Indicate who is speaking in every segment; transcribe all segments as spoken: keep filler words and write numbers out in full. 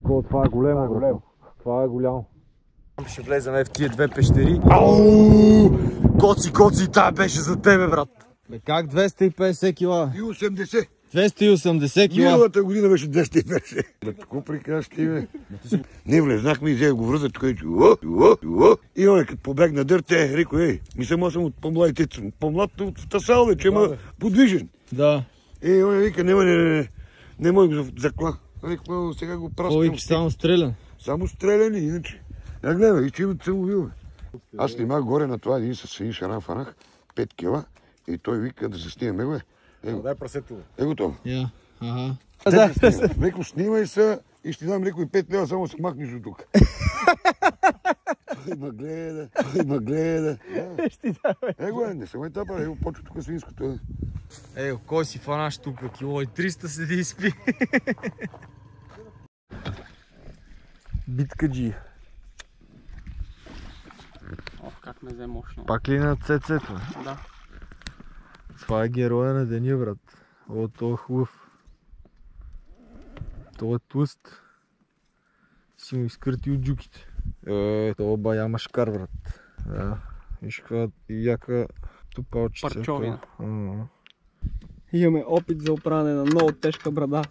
Speaker 1: Ко, това е големо, големо. Това е голямо. Ще влезаме в тия две пещери. Ау! Коци, коци, тая беше за тебе, брат. Бе, как двеста и петдесет кила?
Speaker 2: И осемдесет.
Speaker 1: двеста и осемдесет кила.
Speaker 2: Миналата година беше двеста и петдесет. Какво прикащи, бе? Не влезнахме и взех го връза, тук и и он като побег на дърт, е, реко, ей, мисля, аз съм от по-младите, по-млад от тасал, вече, ама подвижен.
Speaker 1: Да.
Speaker 2: Е, он вика, не, не, не, не мога го закла. Реко, сега го праскам.
Speaker 1: Кой само стрелян?
Speaker 2: Само стреляни, иначе. Я гледай, и че имат съм убил, бе. Аз снимах горе на това един с един шаран фанах, пет кила, и той вика да се снимаме, бе. Его, дай прасето. Его то.
Speaker 1: Я, ага.
Speaker 2: Леко снимай се и ще дам леко и пет лева, само се махнеш от тук. Ай, ма гледа, ай, ма гледа. Его е, не се ме тапа, его почва тук свинското.
Speaker 1: Ео, кой си фанаш тук, кило и триста седи и спи. Битка Джи.
Speaker 3: Ох, как ме взе мощно.
Speaker 1: Пак ли на цецето?
Speaker 3: Да.
Speaker 1: Това е героя на деня, брат. О, той е хубав. Той е тлъст. Си му изкъртил джуките. Е, това бая машкар, брат. Да. Виж каква яка тупалчица.
Speaker 3: Парчовина.
Speaker 1: А-а.
Speaker 3: Имаме опит за оправяне на много тежка брада.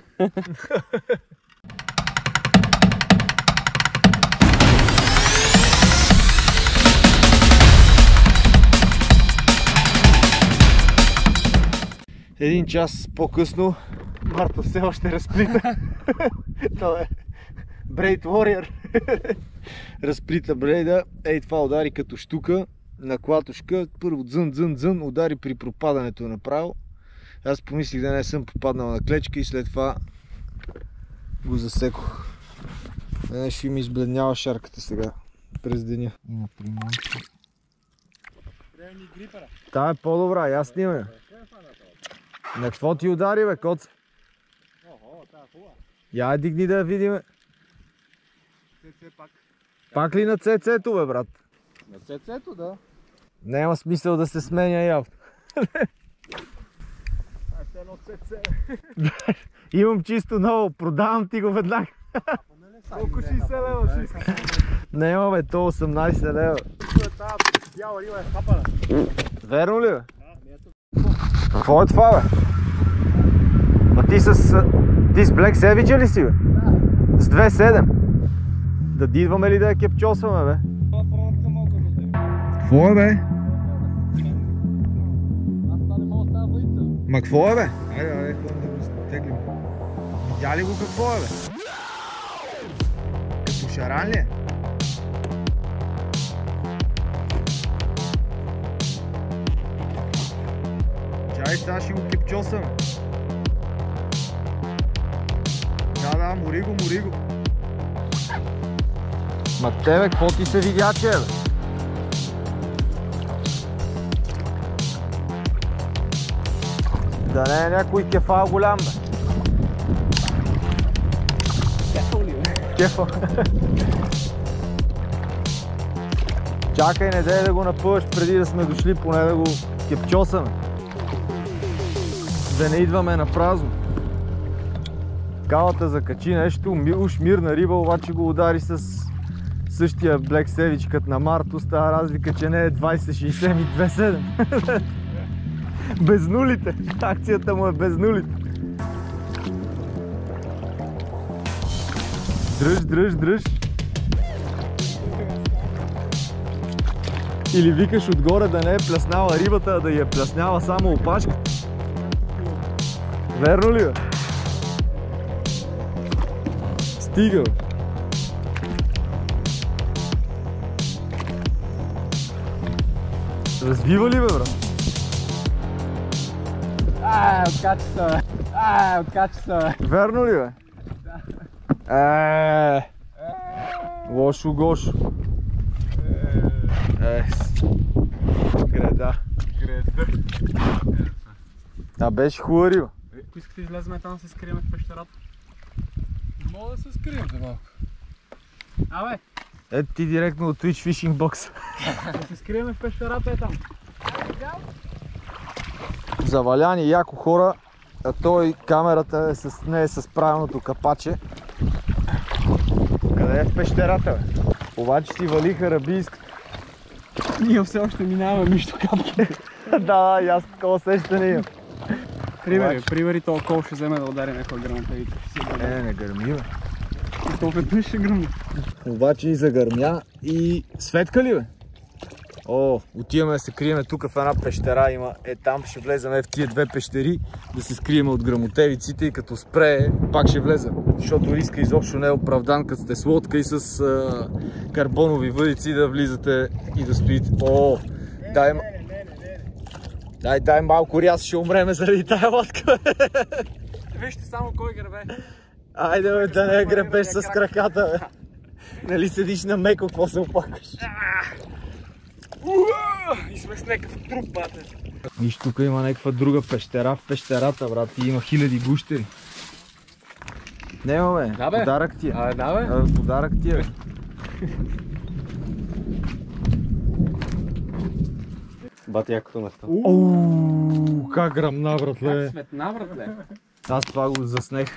Speaker 1: Един час по-късно Марто все още разплита. Той е Braid Warrior. Разплита брейда. Ей, това удари като щука на клатушка. Първо дзън, дзън, дзън, удари при пропадането направо. Аз помислих да не съм попаднал на клечка и след това го засекох. Не, ще ми избледнява шарката сега през деня. Има приманка. Та е по-добра, я снимай. На какво ти удари, бе, коца? Я е дигни да я видиме.
Speaker 3: пак.
Speaker 1: Пак ли на цецето, бе, брат?
Speaker 3: На цецето, да.
Speaker 1: Няма смисъл да се сменя явно.
Speaker 3: Едно цеце.
Speaker 1: Имам чисто ново, продавам ти го веднага.
Speaker 3: Колко шейсет лева ще искам?
Speaker 1: Няма, бе, то осемнайсет лева.
Speaker 3: Бяла риба е хапана.
Speaker 1: Верно ли, бе? Какво е това, бе? А ти с... Ти с Black Savage ли си, бе? Да. С две седем. Да дидваме ли да я кепчосваме, бе?
Speaker 3: Това проводка малко да те.
Speaker 1: Какво е, бе?
Speaker 3: Аз това не мога да става въйца.
Speaker 1: Ма какво е, бе? Айде, айде, ходим да го теглим. Видя ли го какво е, бе? Като шаран ли е? Чай, сега ще го кепчосваме. Да, да, мори го, мори го. Ма тебе, какво ти се видя, че, бе? Да не е някой кефал голям, бе.
Speaker 3: Кефал ли, бе?
Speaker 1: Кефал. Чакай, не дай да го напъваш преди да сме дошли, поне да го кепчосаме. Да не идваме на празно. Калата закачи нещо, уж мирна риба, обаче го удари с същия Black Savage като на Марто. Става разлика, че не е двайсет шейсет и две седем. Без нулите. Акцията му е без нулите. Дръж, дръж, дръж. Или викаш отгоре да не е пляснала рибата, а да я пляснява само опашка. Верно ли, бе? Стига, бе. Развива ли, бе, брат?
Speaker 3: Ай, откачи се, бе. Ай, откачи се, бе.
Speaker 1: Верно ли, бе? Да. Е, лошо гошо. Е, греда.
Speaker 3: Греда.
Speaker 1: А беше хубава риба.
Speaker 3: Ако искате излеземе там, се скриеме в пещерата. Мога да се скрием за малко. Абе!
Speaker 1: Ето ти директно от Twitch Fishing Box.
Speaker 3: Да се скриеме в пещерата е там.
Speaker 1: Заваляни яко хора, а той камерата е с, не е с правилното капаче. в пещерата, бе. Обаче си валиха рабийската.
Speaker 3: Ние все още минаваме между капки.
Speaker 1: Да, и аз такова усещане имам.
Speaker 3: Примери, примери, това кол ще вземе да удари някой грамотевица.
Speaker 1: Не, не гърми, бе.
Speaker 3: И то веднъж ще гръмне.
Speaker 1: Обаче и загърмя и светка ли, бе? О, отиваме да се криеме тук в една пещера, има, е там ще влеземе в тия две пещери, да се скриеме от грамотевиците и като спре, пак ще влезем. Защото риска изобщо не е оправдан, като сте с лодка и с а, карбонови въдици да влизате и да стоите. О, дай, дай, дай малко ряз, ще умреме заради тая лодка.
Speaker 3: Вижте само кой гребе.
Speaker 1: Айде, бе, да не гребеш с краката, бе. Нали седиш на меко, какво се опакваш?
Speaker 3: И сме с някакъв труп, бате.
Speaker 1: Виж, тук има някаква друга пещера в пещерата, брат, и има хиляди гущери. Нема, бе,
Speaker 3: Да, бе.
Speaker 1: подарък ти е.
Speaker 3: А, да, бе.
Speaker 1: А, подарък ти е.
Speaker 4: Бати якото место.
Speaker 1: Ооо, как гръмна, братле.
Speaker 3: Как светна, братле.
Speaker 1: Аз това го заснех.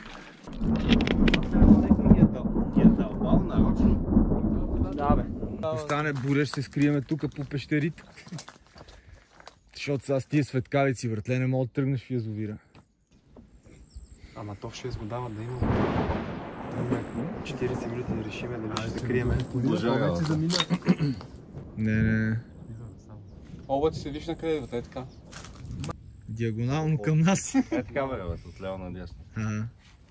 Speaker 3: Да, бе.
Speaker 1: Остане буря, ще се скриеме тук по пещерите. Защото сега с тия светкавици, братле, не мога да тръгнеш в язовира.
Speaker 4: Ама то ще изгодава да има четирийсет минути да решиме дали ще се криеме.
Speaker 1: Не, не, не.
Speaker 3: Обаче седиш на къде, е така.
Speaker 1: Диагонално към нас.
Speaker 4: Е така бе, от ляво надясно.
Speaker 1: Ага.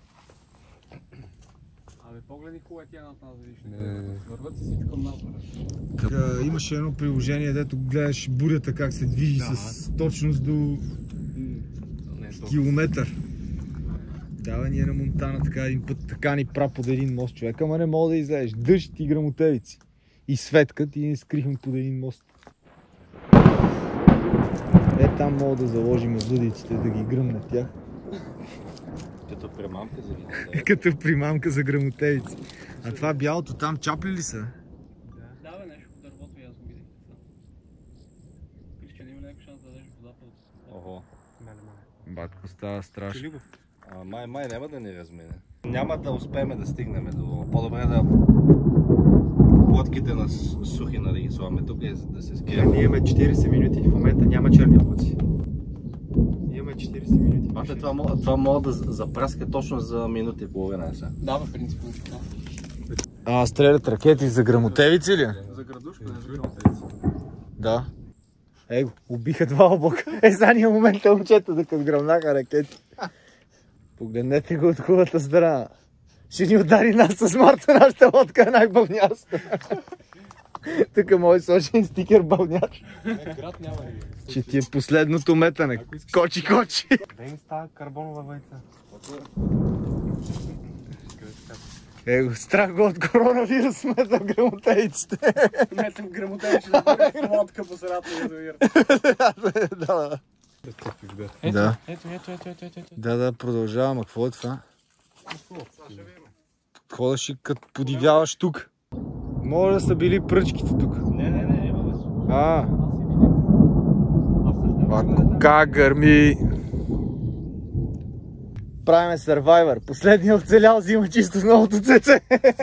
Speaker 3: Абе, погледни хубаво е тя над нас, видиш. Върват си всичко към нас, бе.
Speaker 1: Така, имаше едно приложение, дето гледаш бурята как се движи с точност до километър. Да, бе, ние на Монтана така един път така ни пра под един мост, човек, ама не мога да излезеш. Дъжд и грамотевици. И светкат и ни скрихме под един мост. Е, там мога да заложим въдиците, да ги гръмнат тях.
Speaker 4: Като примамка за видите.
Speaker 1: Като примамка за грамотевици. А това бялото там чапли ли са?
Speaker 3: Да, бе, нещо по дървото и аз го видих. Кристиан, има някакъв шанс да дадеш водата от...
Speaker 4: Охо.
Speaker 1: Батко, става страшно.
Speaker 4: А, май, май няма да ни размине. Няма да успеем да стигнем до... По-добре да... Лодките на сухи, нали ги слагаме тук и да се скрием.
Speaker 5: Ние имаме четирийсет минути, в момента няма черни облаци. Имаме четирийсет минути.
Speaker 4: Бате, това, мога- това мога да запраска точно за минута и половина. Са.
Speaker 3: Да, бе, принципно.
Speaker 1: А, стрелят ракети за грамотевици ли?
Speaker 3: За градушка, не за грамотевици.
Speaker 1: Да. Е, убиха два облака. Е, задния момент момчета да като гръмнаха ракети. Погледнете го от хубавата страна. Ще ни удари нас с Марта, нашата лодка е най-бълняста. Тук може сложен стикер бълняш.
Speaker 3: Град няма ли?
Speaker 1: Че ти е последното метане. Кочи, кочи.
Speaker 4: Да им става карбонова вайца.
Speaker 1: Его, страх го от коронавирус мета в грамотевиците.
Speaker 3: Метам грамотевиче да бъде лодка по средата на язовир.
Speaker 1: Да,
Speaker 3: Ето,
Speaker 1: Да.
Speaker 3: ето, ето, ето, ето, ето.
Speaker 1: да, да, продължавам. А какво е това? Ходиш и като подивяваш тук. Може да са били пръчките тук.
Speaker 4: Не, не, не, има да.
Speaker 1: А, а как гърми. Правиме Survivor. Последният оцелял взима чисто с новото цеце.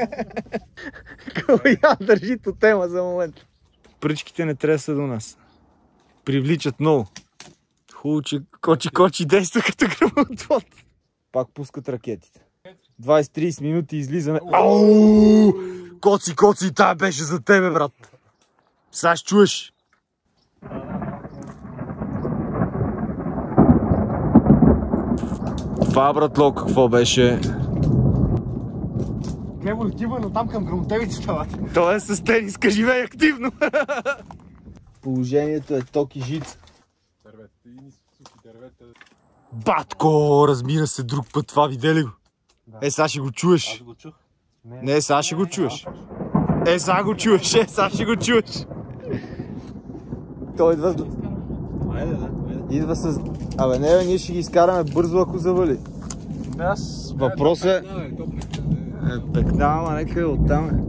Speaker 1: Коя държи тема за момент. Пръчките не трябва да са до нас. Привличат много. Хубаво, че кочи-кочи действа като гръмотвод. Пак пускат ракетите. двайсет-трийсет минути излизаме. Ау! Коци, коци, тая беше за тебе, брат. Сега ще чуеш. Това, братло, какво беше?
Speaker 3: Клево летива, но там към грамотевицата, бате.
Speaker 1: Това е с тениска, живее активно. Положението е ток и жица. Батко, разбира се, друг път това видели го? Е, сега ще го чуеш.
Speaker 4: Аз го чух.
Speaker 1: Не, сега ще го чуеш. Е, сега го чуеш, е, сега ще го чуеш. Той идва с...
Speaker 4: Айде, да, айде.
Speaker 1: Идва с... Абе, не, бе, ние ще ги изкараме бързо, ако завали. Аз... Въпросът е... Е, пекна, ама нека е оттам е.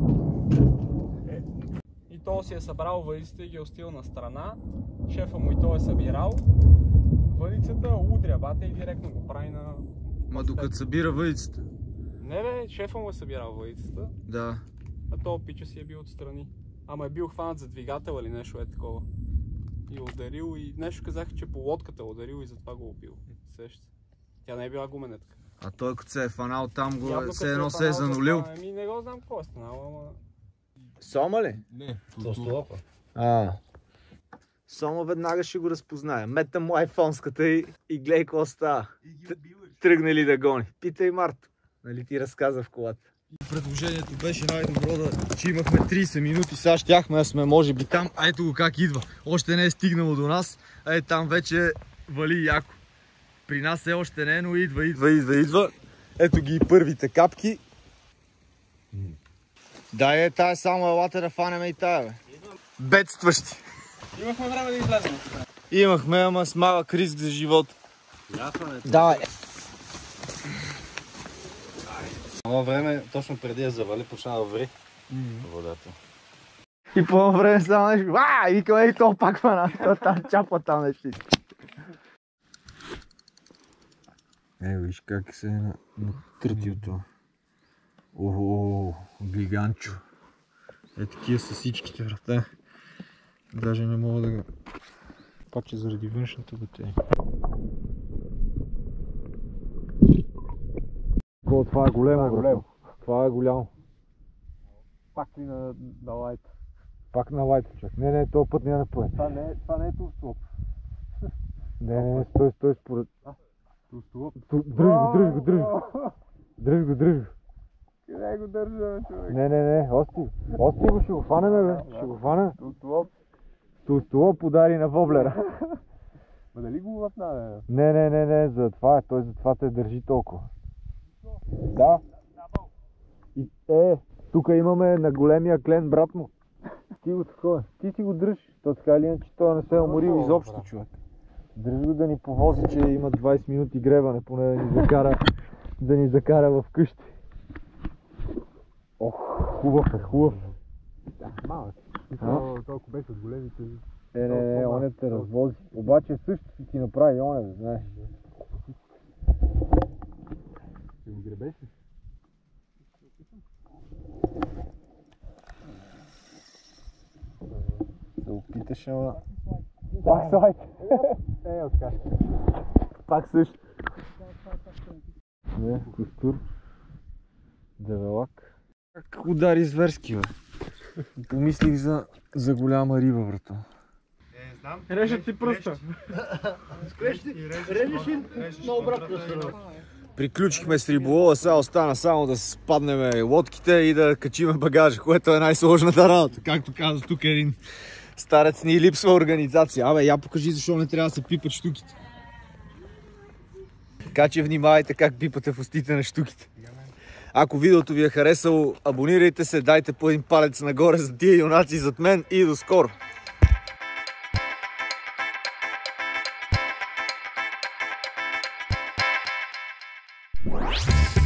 Speaker 3: И то си е събрал въдиците и ги е остил на страна. Шефа му и той е събирал. Въдицата удря бате и директно го прави на...
Speaker 1: Ма докато събира въдицата.
Speaker 3: Не бе, шефа му е събирал въдицата.
Speaker 1: Да.
Speaker 3: а то пича си е бил отстрани. Ама е бил хванат за двигател или нещо е такова. И ударил и нещо казах, че по лодката ударил и затова го убил. Сеща. Тя не е била гуменетка.
Speaker 1: А той като се е фанал там, го
Speaker 3: Явно,
Speaker 1: се
Speaker 3: като
Speaker 1: едно се е
Speaker 3: фанал,
Speaker 1: занулил.
Speaker 3: Ами не го знам какво е станало, ама...
Speaker 1: Сома ли?
Speaker 4: Не, толстолопа.
Speaker 1: А. Сома веднага ще го разпознае. Мета му айфонската и, и гледай какво става. Тръгнали да гони. Питай Марто. Нали ти разказа в колата. Предложението беше най-добро да, че имахме трийсет минути, сега щяхме да сме може би там. А ето го как идва. Още не е стигнало до нас, а е там вече вали яко. При нас е още не, но идва, идва, идва, идва. Ето ги и първите капки. Да, е, тая само елате да фанеме и тая, бе. Бедстващи.
Speaker 3: Имахме време да излезем.
Speaker 1: Имахме, ама с малък риск за живота. Давай.
Speaker 4: Това време, точно преди да завали, почна да ври водата.
Speaker 1: И по едно време само нещо, ааа, и викам, ей, то пак фана, то там чапа там нещо. Е, виж как се е натрътил това. Охо, гиганчо. Е, такива са всичките врата. Даже не мога да го... Пак е заради външната батерия. Какво, това е големо, големо. Това е голямо.
Speaker 3: Пак ли на, на лайт?
Speaker 1: Пак на лайта, човек. Не, не, този път няма да поеме.
Speaker 3: Това не, това не е тулстоп.
Speaker 1: Не, не, не, стой, стой според...
Speaker 3: Тулстоп?
Speaker 1: Дръж го, дръж го, дръж го. Дръж го, дръж го.
Speaker 3: Къде го държа, човек?
Speaker 1: Не, не, не, ости. Ости го, ще го фанеме, бе. Ще го фанеме.
Speaker 3: Тулстоп?
Speaker 1: Тулстолоп удари на воблера.
Speaker 3: Ма дали го лъпна, бе?
Speaker 1: Не, не, не, не, за това е. Той за това те държи толкова. Да. И, е, тук имаме на големия клен брат му. Ти го такова. Ти си го дръж. То така или иначе той не се е уморил изобщо, човек. Дръж го да ни повози, че има двайсет минути гребане, поне да ни закара, да ни закара в къщи. Ох, хубав е, хубав.
Speaker 3: Да, малък. Толкова беше от големите.
Speaker 1: Е, не, не, он те развози. Обаче също си ти направи он, да знаеш.
Speaker 3: Ще го гребеш ли?
Speaker 1: Се опиташ, ама... Пак слайд!
Speaker 3: Е, откаш.
Speaker 1: Пак също. Не, костур. Девелак. Как удари зверски, бе. Помислих за, за голяма риба, брато.
Speaker 5: Е, знам.
Speaker 3: Режат ти пръста.
Speaker 5: Режеш и на обратна страна.
Speaker 1: Приключихме с риболова, сега остана само да спаднем лодките и да качиме багажа, което е най-сложната работа. Както каза тук един старец, ни липсва организация. Абе, я покажи защо не трябва да се пипат щуките. Така че внимавайте как пипате в устите на щуките. Ако видеото ви е харесало, абонирайте се, дайте по един палец нагоре за тия юнаци зад мен и до скоро!
Speaker 6: What?